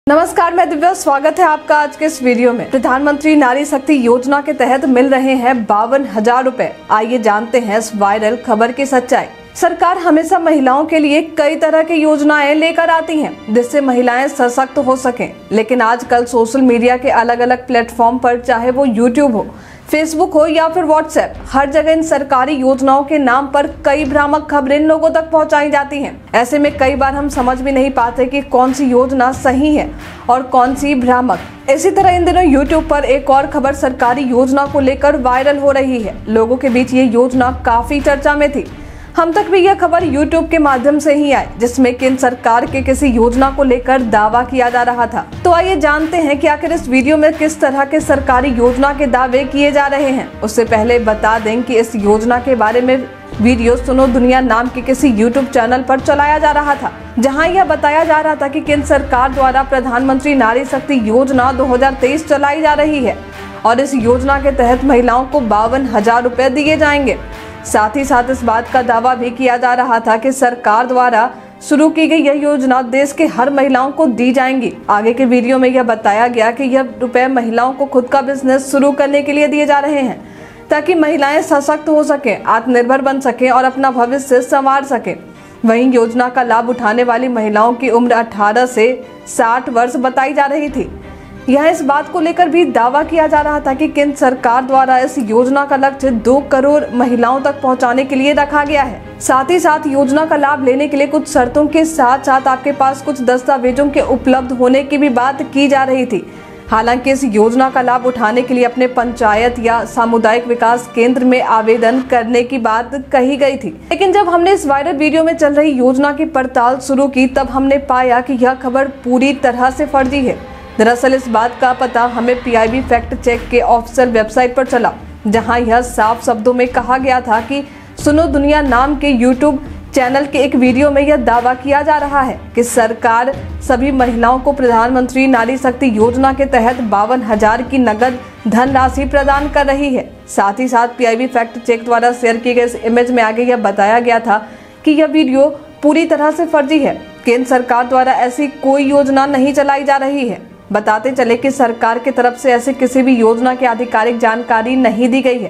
नमस्कार, मैं दिव्या। स्वागत है आपका आज के इस वीडियो में। प्रधानमंत्री नारी शक्ति योजना के तहत मिल रहे हैं 52,000 रुपए। आइए जानते हैं इस वायरल खबर की सच्चाई। सरकार हमेशा महिलाओं के लिए कई तरह की योजनाएं लेकर आती हैं, जिससे महिलाएं सशक्त हो सकें। लेकिन आजकल सोशल मीडिया के अलग अलग प्लेटफॉर्म पर, चाहे वो यूट्यूब हो, फेसबुक हो या फिर व्हाट्सएप, हर जगह इन सरकारी योजनाओं के नाम पर कई भ्रामक खबरें लोगों तक पहुंचाई जाती हैं। ऐसे में कई बार हम समझ भी नहीं पाते कि कौन सी योजना सही है और कौन सी भ्रामक। इसी तरह इन दिनों यूट्यूब पर एक और खबर सरकारी योजना को लेकर वायरल हो रही है। लोगों के बीच ये योजना काफी चर्चा में थी। हम तक भी यह खबर यूट्यूब के माध्यम से ही आई, जिसमें केंद्र सरकार के किसी योजना को लेकर दावा किया जा रहा था। तो आइए जानते हैं कि आखिर इस वीडियो में किस तरह के सरकारी योजना के दावे किए जा रहे हैं। उससे पहले बता दें कि इस योजना के बारे में वीडियो सुनो दुनिया नाम के किसी यूट्यूब चैनल पर चलाया जा रहा था, जहां यह बताया जा रहा था कि केंद्र सरकार द्वारा प्रधानमंत्री नारी शक्ति योजना 2023 चलाई जा रही है और इस योजना के तहत महिलाओं को 52,000 रुपए दिए जाएंगे। साथ ही साथ इस बात का दावा भी किया जा रहा था कि सरकार द्वारा शुरू की गई यह योजना देश के हर महिलाओं को दी जाएंगी। आगे के वीडियो में यह बताया गया कि यह रुपए महिलाओं को खुद का बिजनेस शुरू करने के लिए दिए जा रहे हैं, ताकि महिलाएं सशक्त हो सकें, आत्मनिर्भर बन सकें और अपना भविष्य संवार सकें। वहीं योजना का लाभ उठाने वाली महिलाओं की उम्र 18 से 60 वर्ष बताई जा रही थी। यह इस बात को लेकर भी दावा किया जा रहा था कि केंद्र सरकार द्वारा इस योजना का लक्ष्य 2 करोड़ महिलाओं तक पहुंचाने के लिए रखा गया है। साथ ही साथ योजना का लाभ लेने के लिए कुछ शर्तों के साथ साथ आपके पास कुछ दस्तावेजों के उपलब्ध होने की भी बात की जा रही थी। हालांकि इस योजना का लाभ उठाने के लिए अपने पंचायत या सामुदायिक विकास केंद्र में आवेदन करने की बात कही गई थी। लेकिन जब हमने इस वायरल वीडियो में चल रही योजना की पड़ताल शुरू की, तब हमने पाया कि यह खबर पूरी तरह से फर्जी है। दरअसल इस बात का पता हमें PIB फैक्ट चेक के ऑफिशियल वेबसाइट पर चला, जहां यह साफ शब्दों में कहा गया था कि सुनो दुनिया नाम के यूट्यूब चैनल के एक वीडियो में यह दावा किया जा रहा है कि सरकार सभी महिलाओं को प्रधानमंत्री नारी शक्ति योजना के तहत 52,000 की नगद धनराशि प्रदान कर रही है। साथ ही साथ PIB फैक्ट चेक द्वारा शेयर किए गए इस इमेज में आगे यह बताया गया था कि यह वीडियो पूरी तरह से फर्जी है। केंद्र सरकार द्वारा ऐसी कोई योजना नहीं चलाई जा रही है। बताते चले कि सरकार की तरफ से ऐसे किसी भी योजना की आधिकारिक जानकारी नहीं दी गई है,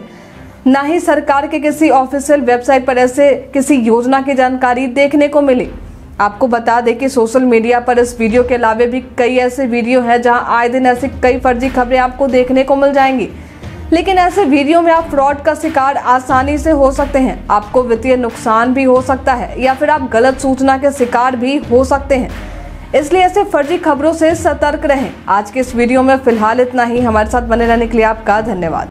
न ही सरकार के किसी ऑफिशियल वेबसाइट पर ऐसे किसी योजना की जानकारी देखने को मिली। आपको बता दें कि सोशल मीडिया पर इस वीडियो के अलावा भी कई ऐसे वीडियो हैं जहां आए दिन ऐसी कई फर्जी खबरें आपको देखने को मिल जाएंगी। लेकिन ऐसे वीडियो में आप फ्रॉड का शिकार आसानी से हो सकते हैं, आपको वित्तीय नुकसान भी हो सकता है या फिर आप गलत सूचना के शिकार भी हो सकते हैं। इसलिए ऐसे फर्जी खबरों से सतर्क रहें। आज के इस वीडियो में फिलहाल इतना ही। हमारे साथ बने रहने के लिए आपका धन्यवाद।